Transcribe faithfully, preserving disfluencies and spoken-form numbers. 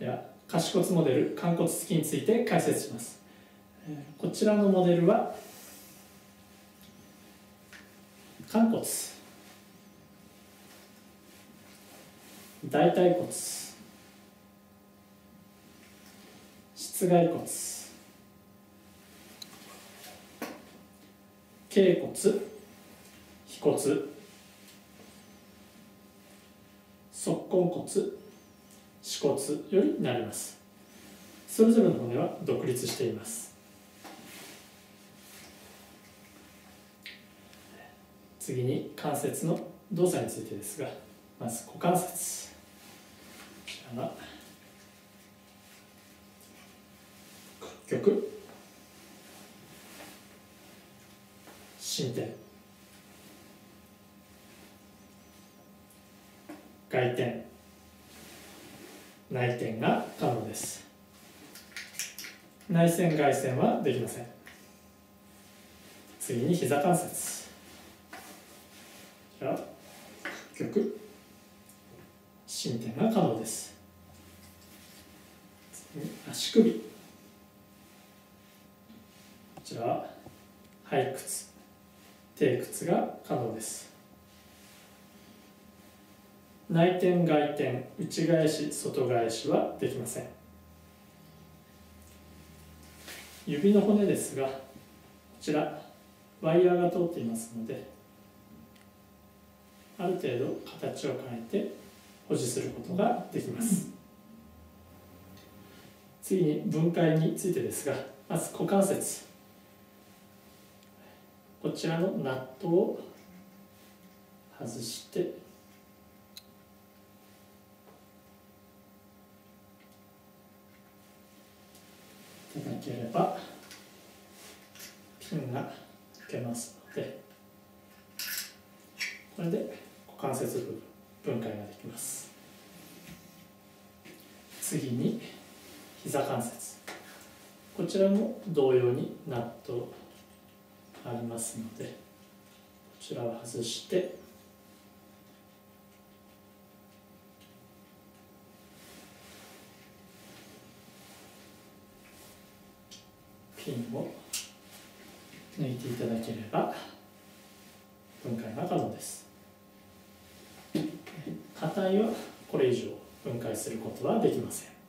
では下肢骨モデル寛骨突きについて解説します。こちらのモデルは寛骨、大腿骨、膝蓋骨、脛骨、腓骨、足根骨、趾骨よりなります。それぞれの骨は独立しています。次に関節の動作についてですが、まず股関節、こちらは屈曲、伸展、外転、内転が可能です。内旋外旋はできません。次に膝関節、こちら屈曲、伸展が可能です。次に足首、こちらは背屈、低屈が可能です。内転外転、内返し外返しはできません。指の骨ですが、こちらワイヤーが通っていますので、ある程度形を変えて保持することができます。次に分解についてですが、まず股関節、こちらのナットを外していただければピンが抜けますので、これで股関節部分分解ができます。次に膝関節、こちらも同様にナットありますので、こちらを外してピンを抜いていただければ分解が可能です。硬いはこれ以上分解することはできません。